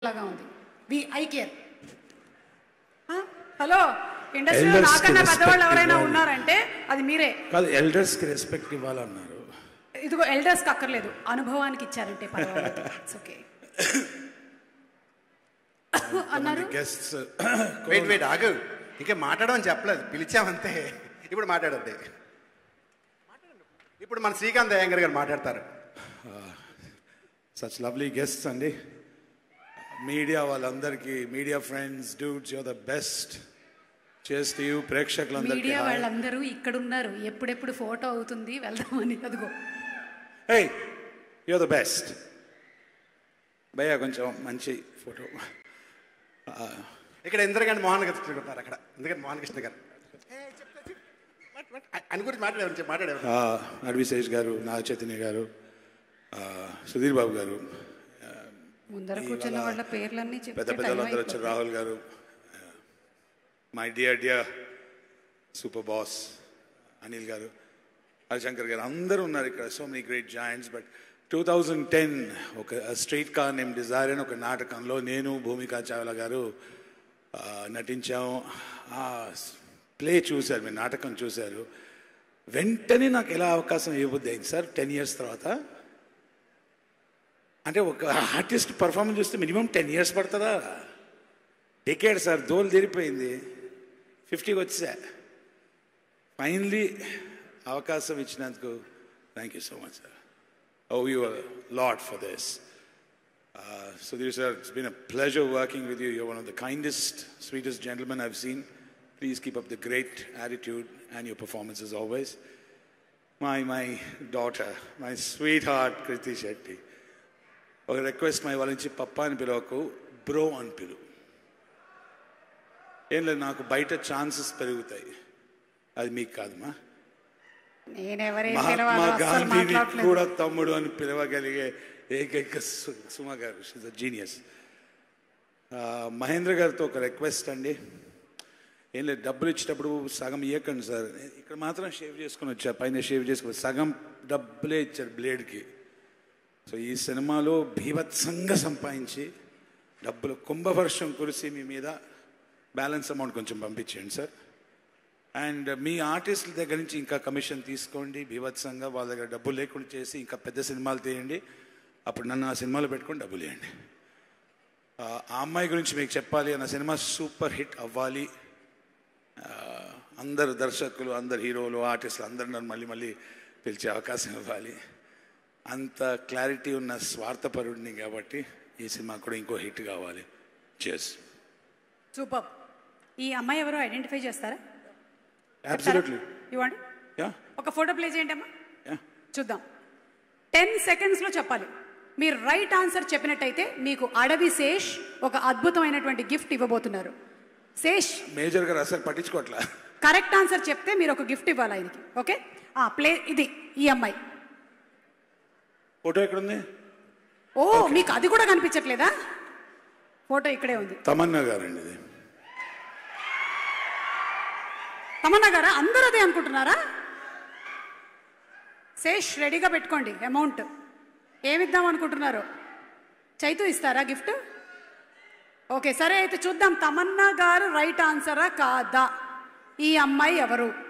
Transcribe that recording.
లాగా ఉంది. వి I care. Hello, ఇండస్ట్రీలో నాకన్నా పెద్దవాళ్ళు ఎవరైనా ఉన్నారంటే అది మీరే. కాదు, ఎల్డర్స్ కి రెస్పెక్ట్ ఇవ్వాలన్నారు. ఇదిగో ఎల్డర్స్ కి అక్కర్లేదు, అనుభవానికి ఇచ్చారంటే పర్వాలేదు. ఇట్స్ ఓకే అన్నారు. గెస్ట్స్ వెయిట్ ఆగు, ఇంకా మాట్లాడమని చెప్పలేదు, పిలిచామంతే. ఇప్పుడు మాట్లాడద్ది. ఇప్పుడు మన శ్రీకాంత్ అయ్యంగర్ గారు మాట్లాడతారు. సచ్ లవ్లీ గెస్ట్స్ అండి. మీడియా వాళ్ళందరికీ, media friends, dudes, your the best. చేస్తూ ప్రేక్షకులందరికీ. మీడియా వాళ్ళందరూ ఇక్కడ ఉన్నారు, ఎప్పుడెప్పుడు ఫోటో అవుతుంది వెళ్దామని. అదిగో, హే, యూర్ ద బెస్ట్ భయ్యా, కొంచెం మంచి ఫోటో. ఇక్కడ ఇంద్రగాని మోహన్ కృష్ణ గారు, అక్కడ ఎందుకంటే మోహన్ కృష్ణ గారు అని గురించి మాట్లాడేవారు. అడ్విశేష్ గారు, నాగ చైతన్య గారు, సుధీర్ బాబు గారు, ముందర కూర్చున్న వాళ్ళ పేర్లన్నీ పెద్ద పెద్దలందరూ వచ్చారు. రాహుల్ గారు, my dear super boss Anil గారు, హరిశంకర్ గారు, అందరూ ఉన్నారు ఇక్కడ. So many great giants. But 2010 ఒక స్ట్రీట్ కార్ నేమ్ డిజైర్ అని ఒక నాటకంలో నేను, భూమికా చావ్లా గారు నటించాము. ప్లే చూశారు, మీరు నాటకం చూశారు. వెంటనే నాకు ఎలా అవకాశం ఇవ్వబుద్ది అయింది సార్ 10 years తర్వాత. అంటే ఒక ఆర్టిస్ట్ పర్ఫార్మెన్స్ చూస్తే మినిమం 10 years పడుతుందా? డెకేడ్ సార్, దోలు తీరిపోయింది. 50కి వచ్చా. ఫైనలీ అవకాశం ఇచ్చినందుకు thank you so much sir. Owe you a lot for this. Sudhir sir, it's been a pleasure working with you. You're one of the kindest, sweetest gentlemen I've seen. Please keep up the great attitude and your performances always. My daughter, my sweetheart Kriti Shetty. ఒక request, my వాళ్ళ నుంచి పప్పా అని పిలవకు, bro అని పిలువు. ఏం లేదు, నాకు బయట ఛాన్సెస్ పెరుగుతాయి, అది మీకు కాదమ్మా. మహాత్మా గాంధీని కూడా తమ్ముడు అని పిలవగలిగే ఏకైక సుమ గారు, షీజ్ అ జీనియస్. మహేంద్ర గారితో ఒక రిక్వెస్ట్ అండి. ఏం లేదు, డబ్బులు ఇచ్చేటప్పుడు సగం ఇవ్వకండి సార్. ఇక్కడ మాత్రం షేవ్ చేసుకుని వచ్చారు, పైన షేవ్ చేసుకుని సగం డబ్బులే ఇచ్చారు బ్లేడ్కి. సో ఈ సినిమాలో భీభత్సంగా సంపాదించి డబ్బులు కుంభవర్షం కురిసి మీ మీద బ్యాలెన్స్ అమౌంట్ కొంచెం పంపించండి సార్. అండ్ మీ ఆర్టిస్టుల దగ్గర నుంచి ఇంకా కమిషన్ తీసుకోండి భీభత్సంగా. వాళ్ళ దగ్గర డబ్బులు లేకుండా చేసి ఇంకా పెద్ద సినిమాలు తీయండి, అప్పుడు నన్ను ఆ సినిమాలో పెట్టుకొని డబ్బులు ఇవ్వండి. ఆ అమ్మాయి గురించి మీకు చెప్పాలి అన్న సినిమా సూపర్ హిట్ అవ్వాలి. అందరు దర్శకులు, అందరు హీరోలు, ఆర్టిస్టులు అందరూ నన్ను మళ్ళీ మళ్ళీ పిలిచే అవకాశం ఇవ్వాలి. అంత క్లారిటీ ఉన్న స్వార్థపరుడిని కాబట్టి ఈ సినిమా కూడా ఇంకో హిట్ కావాలి. చేస్ సూపర్. ఈ అమ్మాయి ఎవరో ఐడెంటిఫై చేస్తారా? అబ్సల్యూట్లీ. ఇవ్వండి, ఒక ఫోటో ప్లే చేయండి అమ్మా, చూద్దాం. 10 secondsలో చెప్పాలి. మీరు రైట్ ఆన్సర్ చెప్పినట్టయితే మీకు అడవి శేష్ ఒక అద్భుతమైనటువంటి గిఫ్ట్ ఇవ్వబోతున్నారు. శేష్ మేజర్ గారు అసలు పట్టించుకోవట్లా. కరెక్ట్ ఆన్సర్ చెప్తే మీరు ఒక గిఫ్ట్ ఇవ్వాలి ఆయనకి. Okay, play. ఇది ఈ అమ్మాయి ఫోటో ఎక్కడుంది? ఓ, మీకు అది కూడా కనిపించట్లేదా? ఫోటో ఇక్కడే ఉంది. తమన్నా గారండి ఇది. తమన్నా గారా? అందరూ అదే అనుకుంటున్నారా? శేష్ రెడీగా పెట్టుకోండి. అమౌంట్ ఏమిద్దాం అనుకుంటున్నారు? చైతు ఇస్తారా గిఫ్ట్? ఓకే, సరే అయితే చూద్దాం తమన్నా గారు రైట్ ఆన్సరా కాదా. ఈ అమ్మాయి ఎవరు?